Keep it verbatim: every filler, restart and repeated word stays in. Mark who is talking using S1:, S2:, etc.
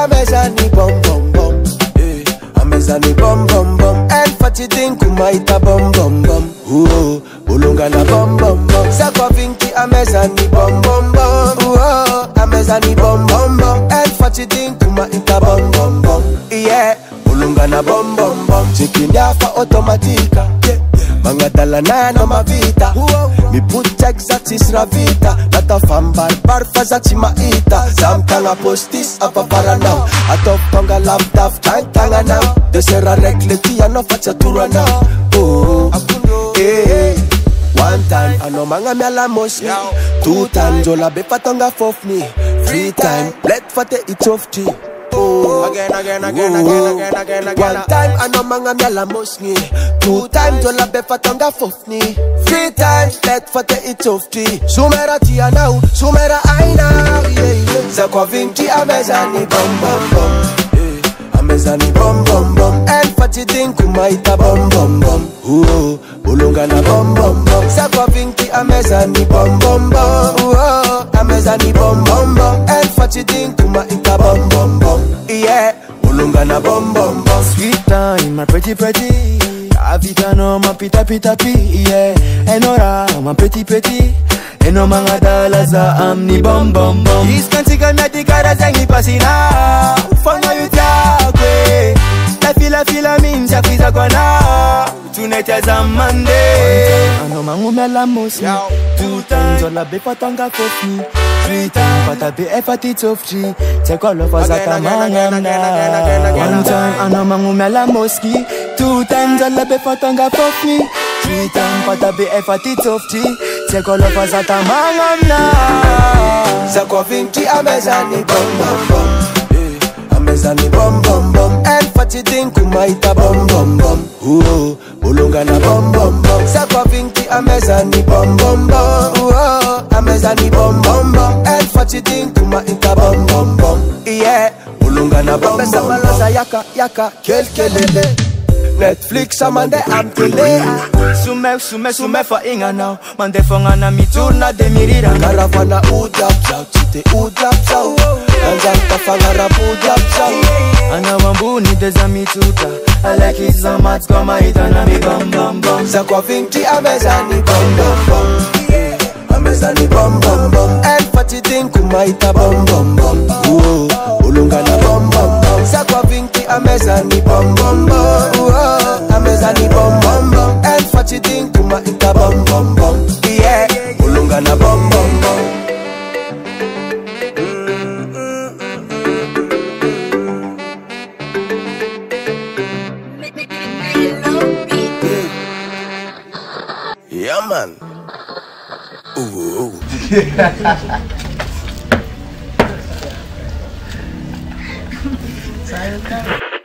S1: amezani bom bom bom. Eh, amezani bom bom bom. El fatidin kumaita bom bom bom. Oh, ulunga na bom bom bom. Zakwa vinki amezani bom bom bom. Oh, amezani bom bom bom. El fatidin kumaita bom bom bom. Yeah, ulunga na bom bom bom. Chicken yafa automatica. Yeah. Mangadala na no mavita. Mi put exatis ravita. Nata fambar barfa zati maita. Zamtanga postis apa para now. Atop tonga lap daf tang tanga now. Desera rekleti ano facha tura now. Oh, eh. One time ano manga miala mosni. Two times ola befa tonga fofni. Three time let fate it off tea. Oh, again, again, again, again, again, again, again. One time I know manga miala mosni. Two times jola befa tonga fofni. Three times let fate it off tea. Sumera tia now, sumera aina. Yeah, yeah. Zakwa vinki amezani bom bom bom. Yeah, amezani bom bom bom. El fatidin kumaita bom bom bom. Oh, ulunga na bom bom bom. Zakwa vinki amezani bom bom bom. Oh, amezani bom bom bom. El fatidin kumaita bom bom bom. Yeah, ulunga na bom bom bom.
S2: Sweet time, my pretty pretty. Avita no ma pita pita pi. Yeah, enora ma pretty pretty. Eno manga dalaza amni bom bom bom. Iskantika medikara zengi pasina. Fanga yutakwe. La fila fila minja kwiza kwana. Tunete zamande. Ano mangu mela mosi. Two times ola befa tonga kofi. Three times but I be effort it of three. Take all of us at a man. One time ano mangu mela moski. Two times ola befa tonga kofi. Three times but I be effort it of three. Take all of us at a man.
S1: Zakwa vinki amezani bom bom bom. Amezani bom bom bom. El fatidin kumaita bom bom bom. Oh, ulunga na bom bom bom. Zakwa vinki amezani bom bom bom. Oh, amezani bom bom bom. El fatidin kumaita bom bom bom. Yeah, ulunga na bom bom bom. Besa yaka yaka kel kelele. Netflix amande amtele.
S2: Sume sume sume fa inga now. Mande fonga na mituna de mirira.
S1: Caravana udap chau chite udap chau. Nanjanta fangara udap chau.
S2: Ana wambu ni deza mituta. I like it so much kama itana mi bam bam bam.
S1: Zakwa vinki amezani bam bam bam. Amezani bam bam bam. El fatidin kumaita bam bam bam. Oh, ulunga na bam bam bam. Zakwa vinki amezani bam bam bam. Oh, amezani bam bam bam. El fatidin kumaita bam bam bam. Yeah, ulunga na bam bam bam. Yeah, man. Ooh.
S3: Silent